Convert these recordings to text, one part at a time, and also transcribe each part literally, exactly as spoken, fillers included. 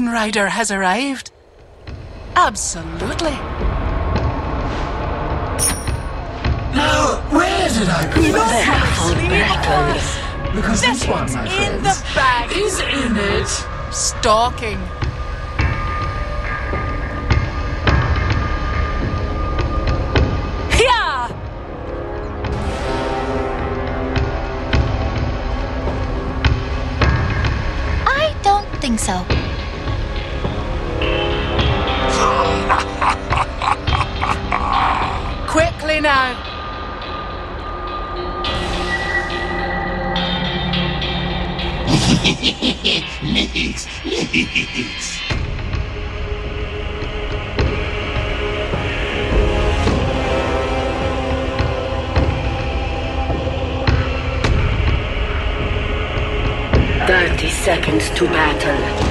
Moonrider has arrived. Absolutely. Now, where did I put Look my how sleep. Because This this one, one's my in friends, the bag. is in it. Stalking. Yeah. I don't think so. Quickly now. Nice, nice. Thirty seconds to battle.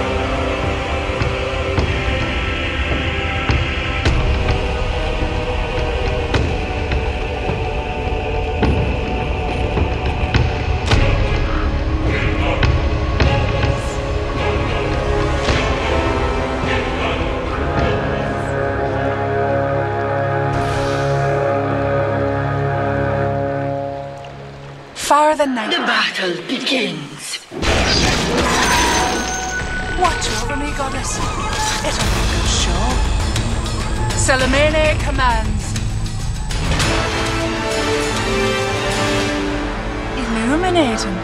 Far the night. The battle begins. Watch over me, goddess. It'll be a good show. Salamene commands. Illuminating.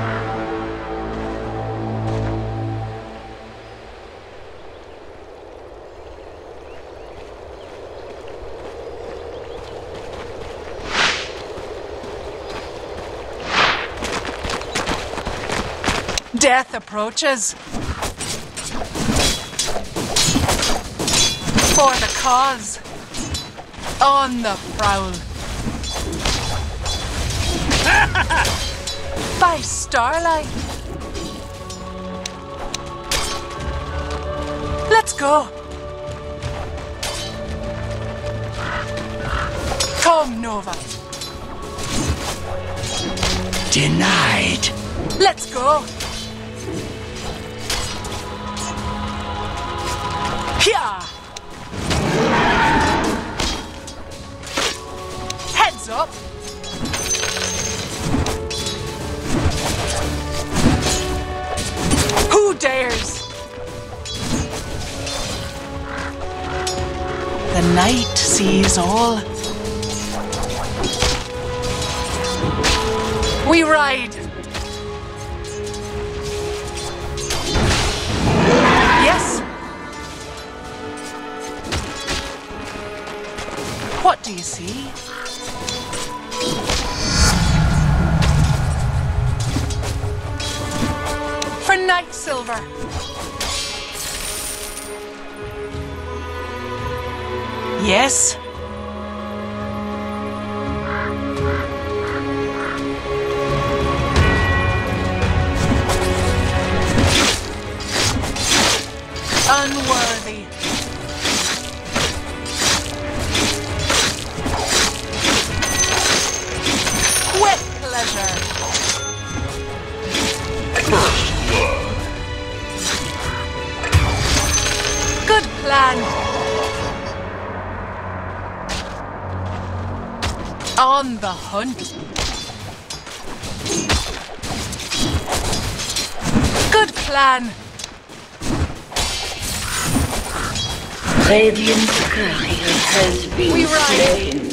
Death approaches. For the cause. On the prowl. By starlight. Let's go. Come, Nova. Denied. Let's go. Yeah. Heads up. Who dares? The night sees all. We ride. Yes. What do you see? For Night Silver. Yes. Unworthy. With pleasure. First blood. Good plan. On the hunt. Good plan. Radiant courier has been We ride. slain.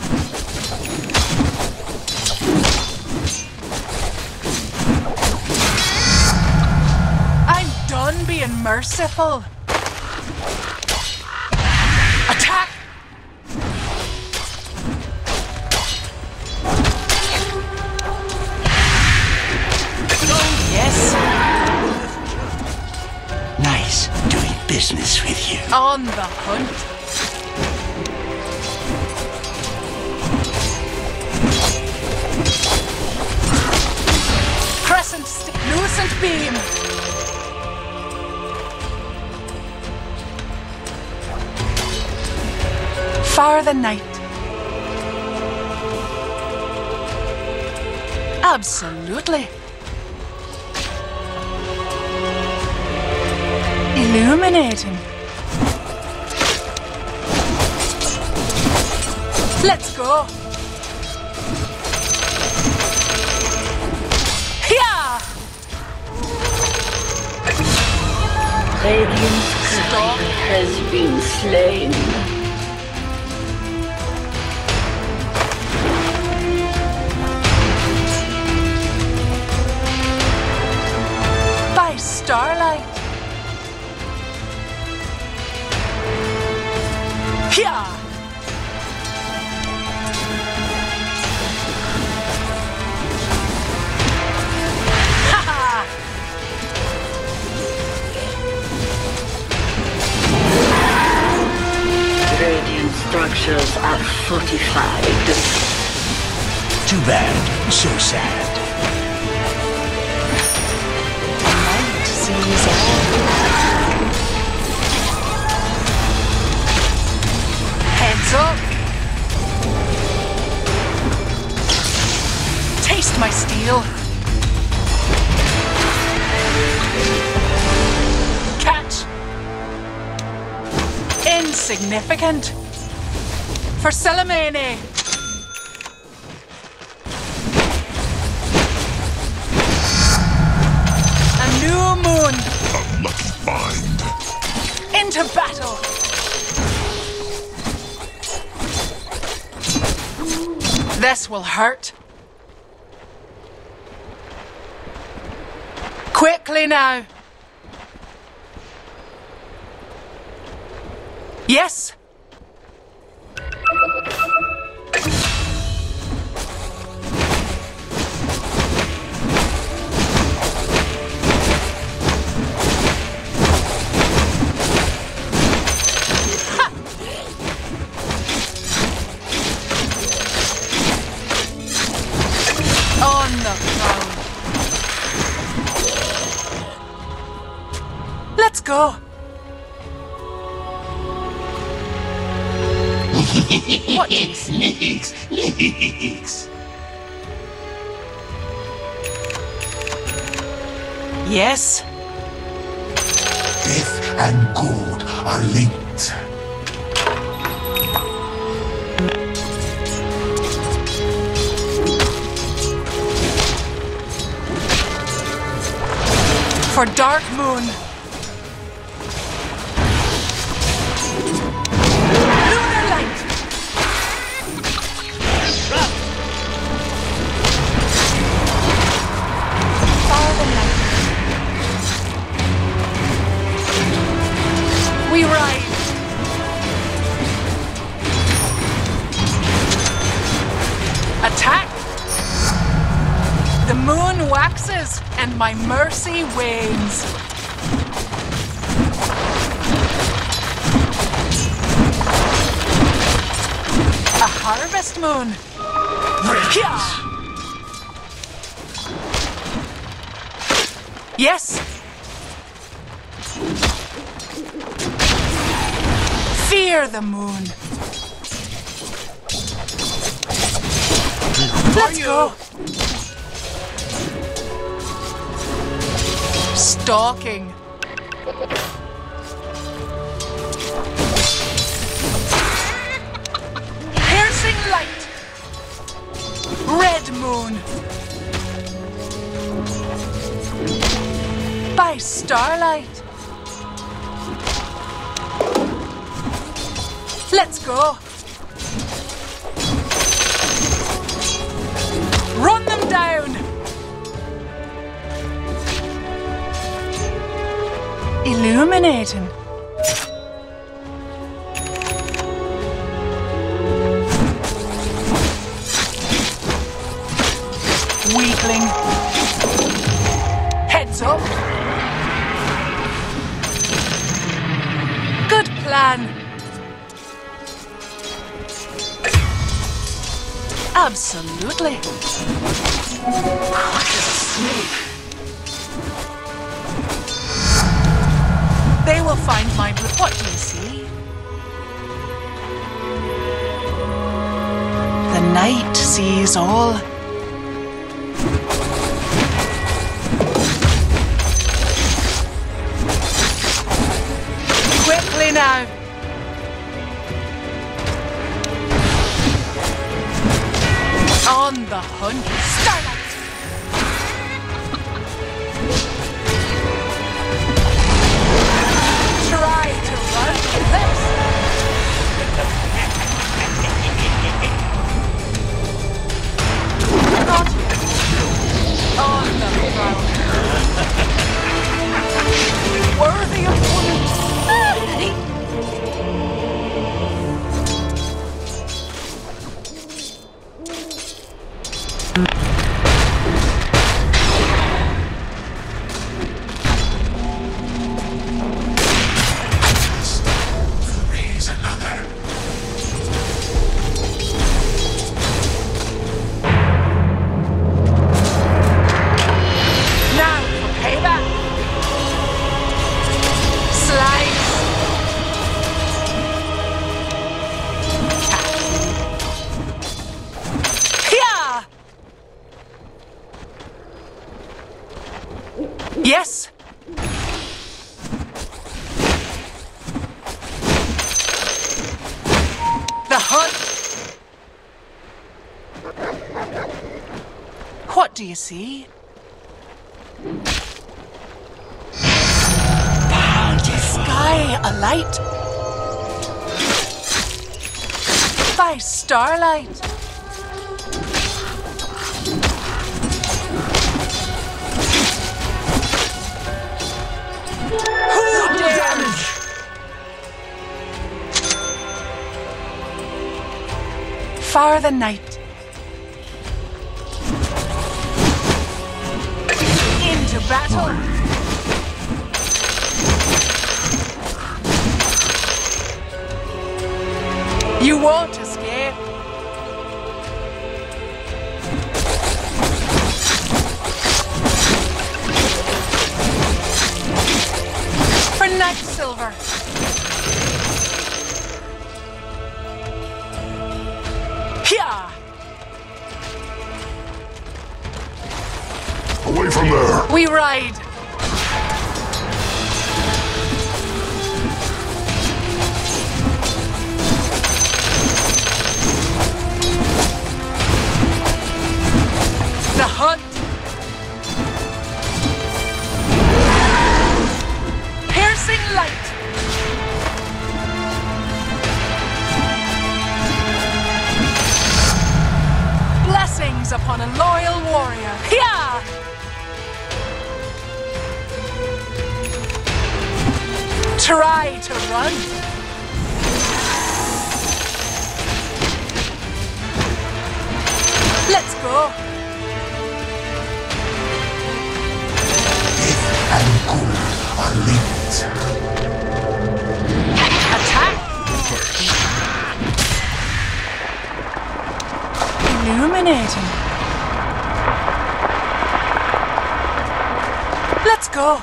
I'm done being merciful. Attack! Yes, Nice doing business with you. on the hunt. Crescent st- Lucent beam. Far the night. Absolutely. Illuminating. Let's go. Yeah. Radiant's courier has been slain. By starlight. Yeah. Radiant structures are fortified. Too bad, so sad. Night sees all. Heads up. Taste my steel. Catch. Insignificant. For Salamene. A new moon. A lucky find. Into battle. This will hurt. Quickly now. Yes. Ha! On the ground. Let's go. What is Leaks, leaks. Yes. Death and good are linked. For Dark Moon. Lunar light. Farther light. We ride. Attack. The moon waxes and my mercy wanes. A harvest moon. Yeah. Yes. Fear the moon. Let's go. Stalking. Piercing light. Red moon. By starlight. Let's go. Run them down. Illuminating. Weakling. Heads up. Good plan. Absolutely. What is a snake? They will find my... What do you see? The night sees all. Yes. The hunt. What do you see? Sky alight. By starlight. Who dares? Far the night. Into battle. You won't escape. For Night Silver. Pia! Away from there! We ride. The hunt. Piercing light. Blessings upon a loyal warrior. Yeah! Try to run. Let's go. And good are linked. Attack. Illuminating. Let's go.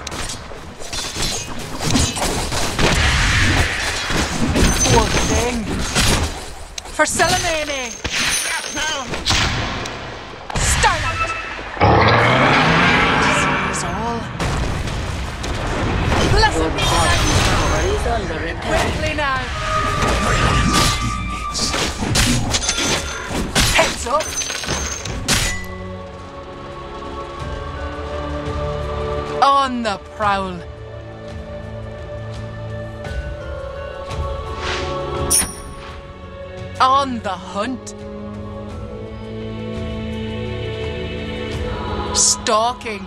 Poor thing. For Selemene. Starlight. This is all. Blessed Your be bottom thy tower is under attack. quickly now. Heads up. On the prowl. On the hunt. Stalking.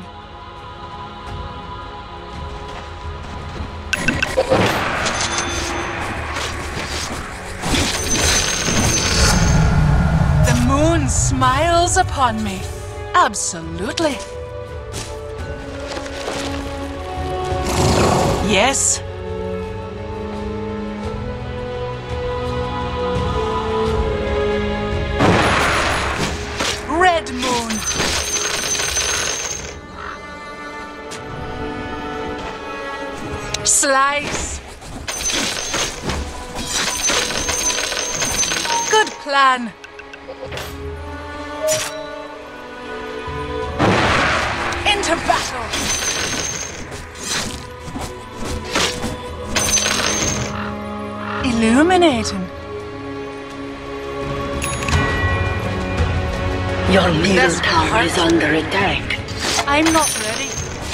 The moon smiles upon me. Absolutely. Yes. Red moon. Slice. Good plan. Into battle. Illuminating. Your middle That's tower hard. is under attack. I'm not ready.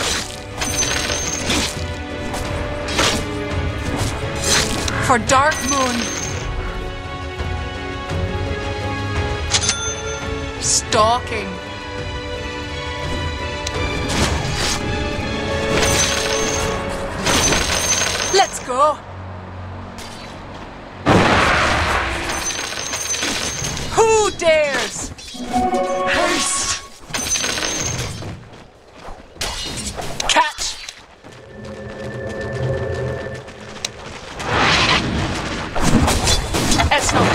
For Dark Moon. Stalking. Let's go. Who dares? Haste. Catch. It's not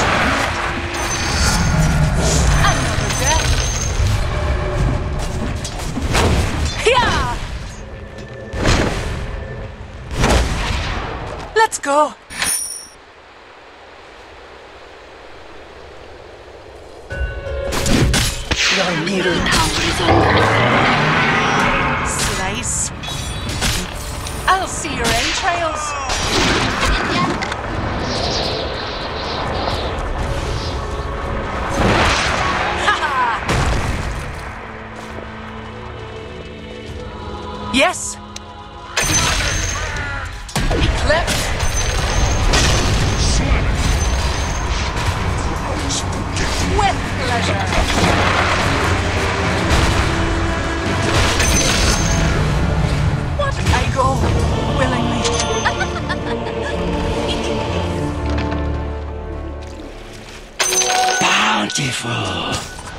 another death. Yeah. Let's go. Your middle tower is under attack. Slice. Yes. Eclipse. With pleasure. What? I go willingly. Bountiful.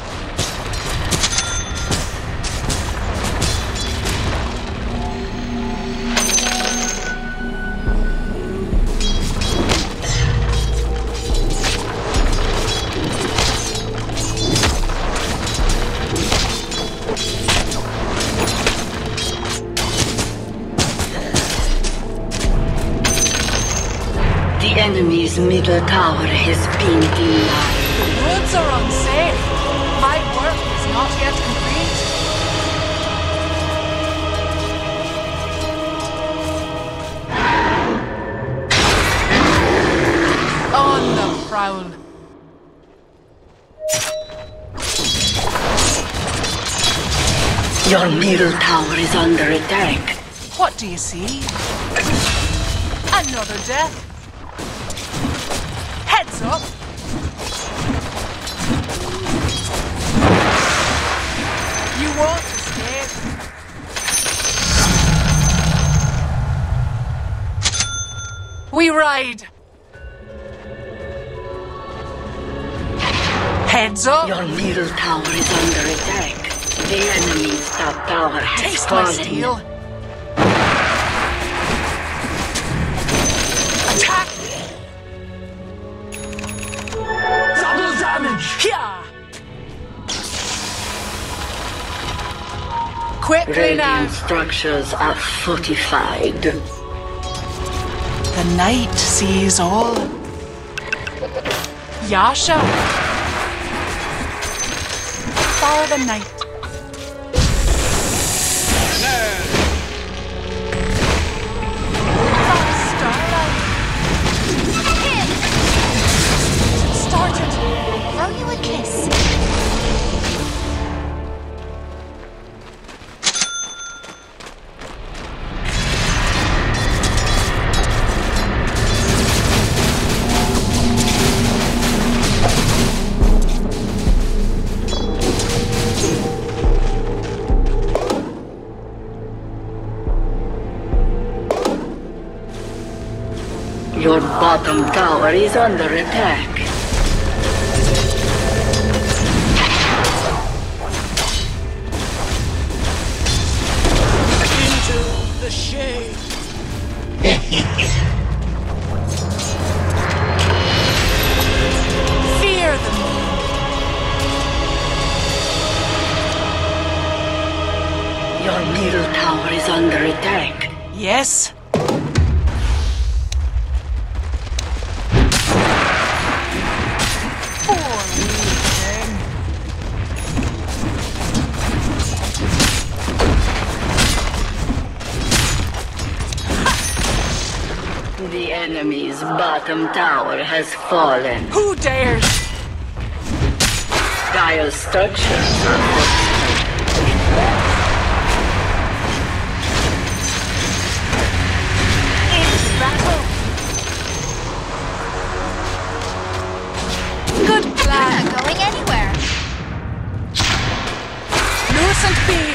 The enemy's middle tower has been denied. The woods are unsafe. My work is not yet complete. On the prowl. Your middle tower is under attack. What do you see? Another death. Heads up. You won't escape. We ride. Heads up. Your middle tower is under attack. The enemy's top tower has Taste my fallen. steel. Attack. Double damage! Yeah. Quickly now. Radiant structures are fortified. The night sees all. Yasha. For the night. From starlight. Started. Throw you a kiss. Your bottom tower is under attack. Into the shade. Fear the moon. Your middle tower is under attack. Yes. The enemy's bottom tower has fallen. Who dares? Dire structures are Into battle. Good We're plan. not going anywhere. Lucent beam.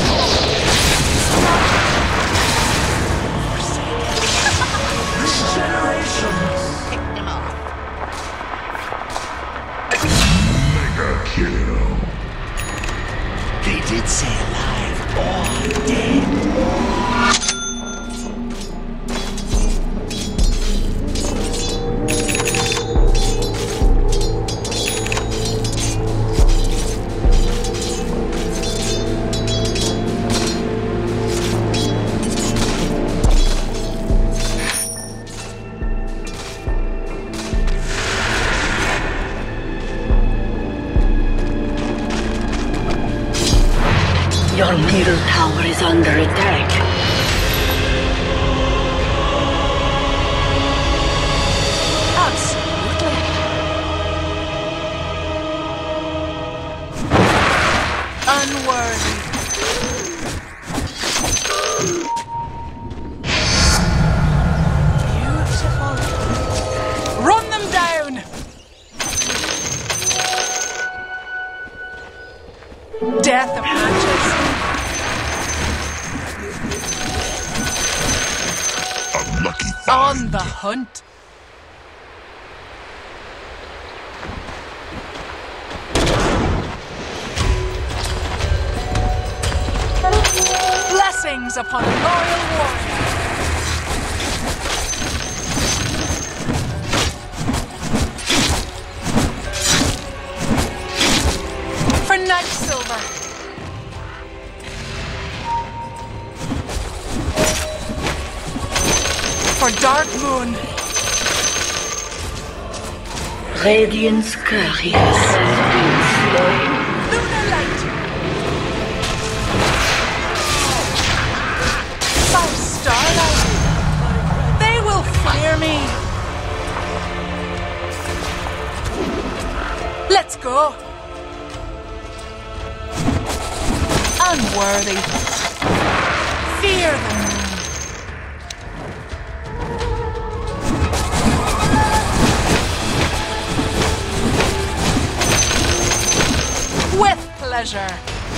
Pick them off. Mega kill. They did say alive or dead. Your middle tower is under attack. Absolutely. Unworthy. On the hunt. Blessings upon a loyal warrior. For Night Silver. For Dark Moon. Radiant's couriers has been slain. Lunar Light. By starlight. They will fear me. Let's go. Unworthy. Fear the moon. With pleasure.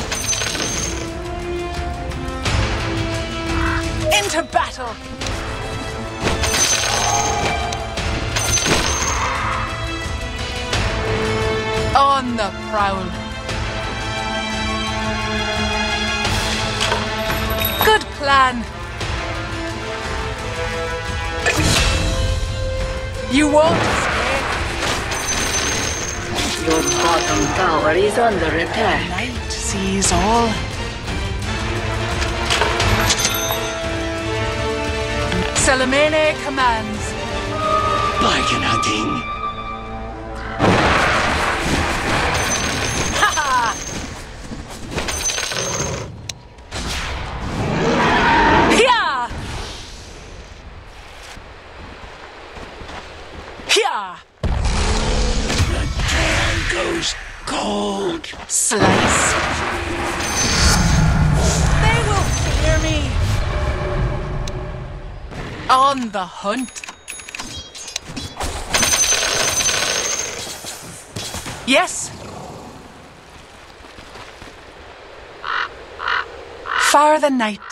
Into battle. On the prowl. Good plan. You won't escape. Your bottom tower is under attack. Night sees all. Salamene commands. Bargain hunting. Ha ha! Hia! Hia! Goes cold. Slice. They will fear me. On the hunt. Yes. Far the night.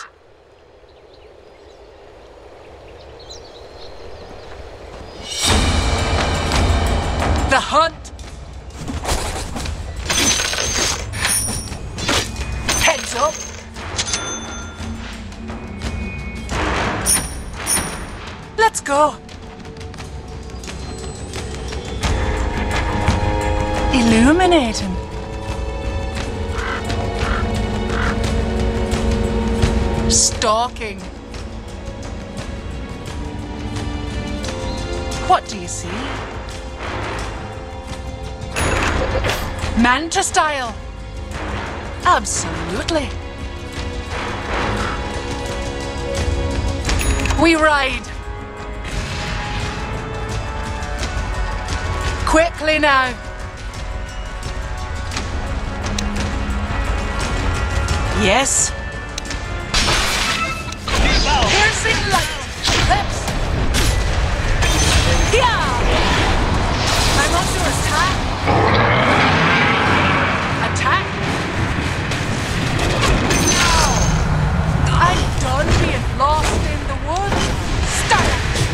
The hunt. Heads up. Let's go. Illuminating. Stalking. What do you see? Manta style. Absolutely. We ride. Quickly now. Yes. Piercing light. Lips. Yeah. I'm under attack. Attack. No. I'm done being lost in the woods. Start.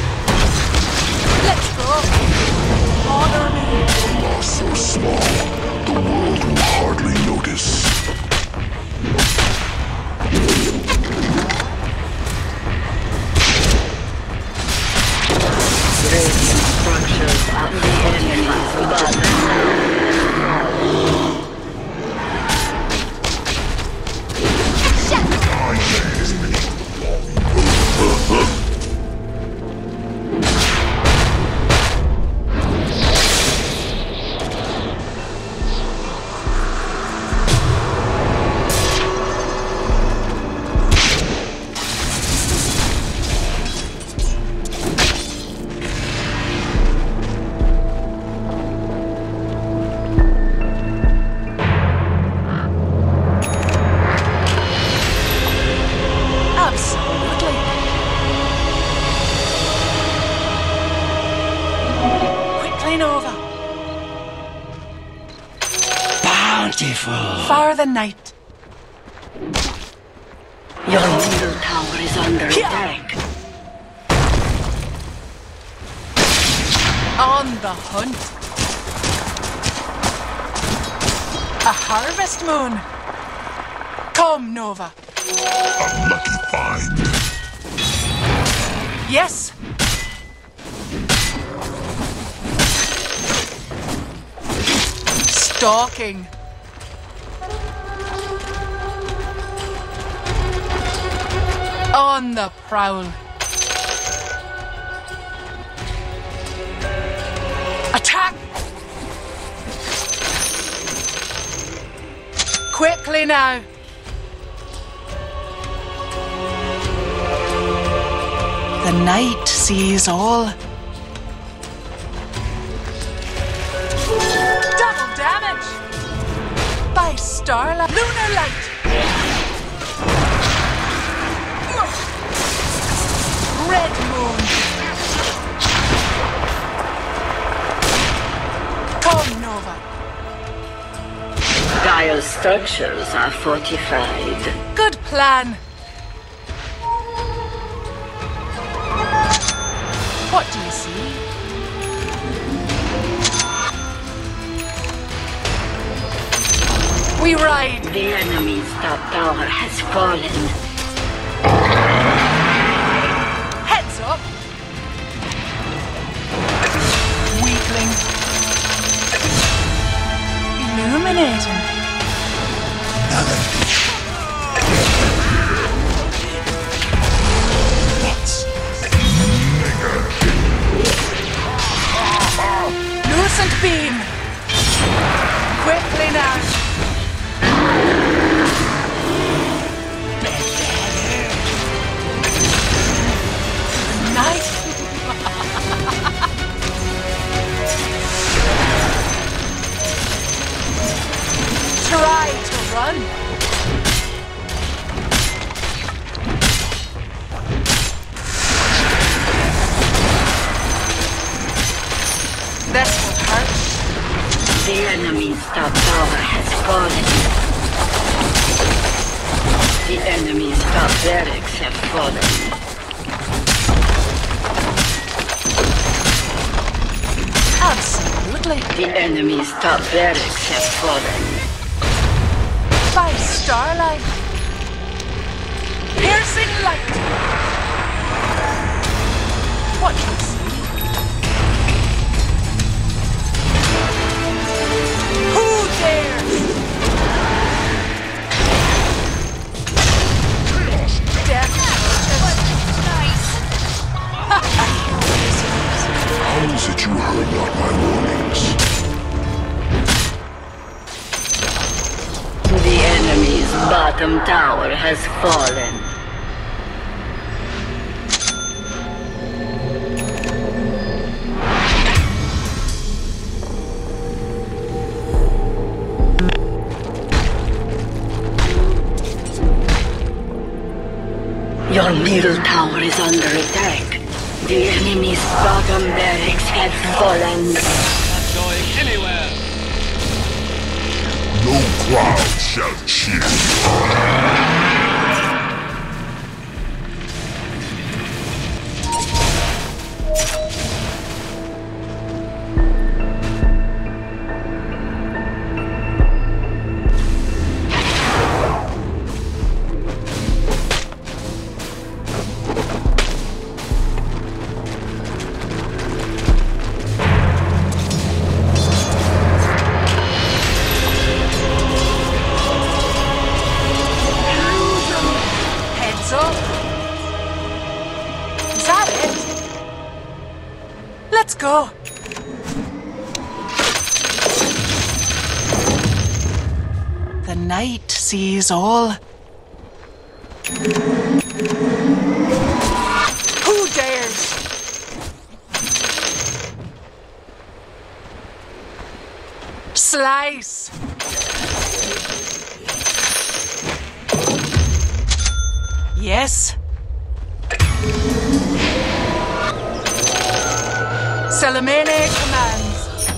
Let's go. Honor me. You are so small, the world will hardly notice. Radiant structures are the enemy's bottom. Far the night. Your middle tower is under Yeah. attack. On the hunt. A harvest moon. Come, Nova. A lucky find. Yes. Stalking. On the prowl. Attack! Quickly now. The night sees all. Double damage! By starlight. Lunar light! Red moon! Come, Nova. Dial structures are fortified. Good plan. What do you see? We ride. The enemy's top tower has fallen. Heads up. Weakling. Illuminating. Lucent beam. Quickly now. Nice. Try to run. This will hurt. The enemy's top tower has fallen. The enemy's top barracks have fallen. Absolutely. The enemy's top barracks have fallen. By starlight. Piercing light. What do you see? Who dares? Death. How is it you heard not my warnings? The enemy's bottom tower has fallen. Your middle tower is under attack. The enemy's bottom barracks have fallen. Not going anywhere. No crowd shall cheer. Heads up. Is that it? Let's go. The night sees all. Who dares? Slice. Yes. Salamene commands.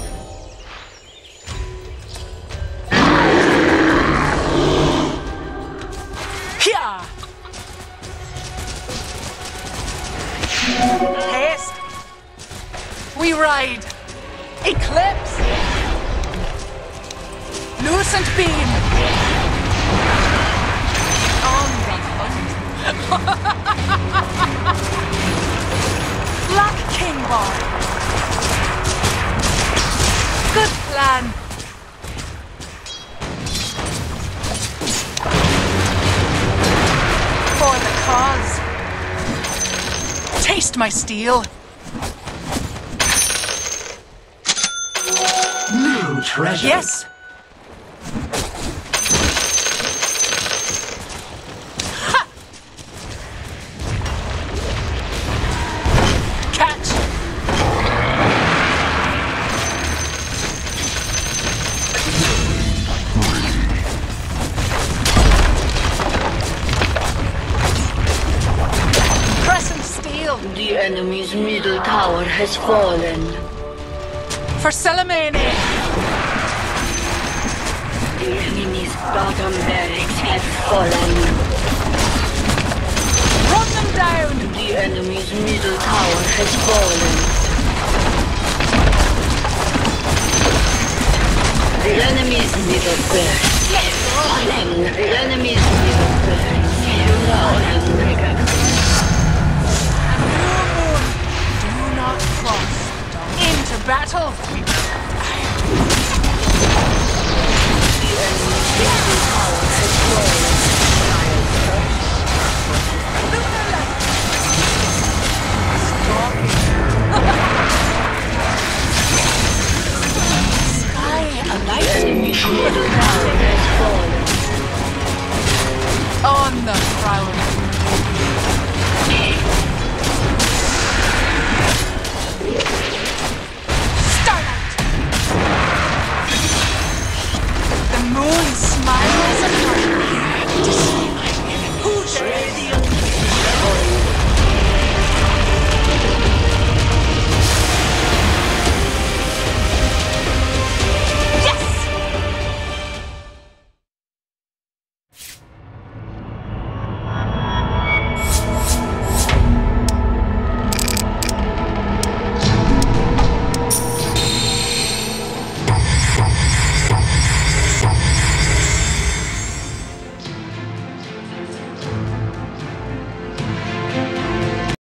Here. Haste. We we ride. Eclipse. Lucent beam. On the hunt. Black King Bar. Good plan. For the cause. Taste my steel. New treasure. Yes. Ha! Catch. Crescent steel. The enemy's middle tower has fallen. For Salamene. The enemy's bottom barracks have fallen. Run them down. The enemy's middle tower has fallen. The enemy's middle barracks have fallen. The enemy's middle barracks have fallen.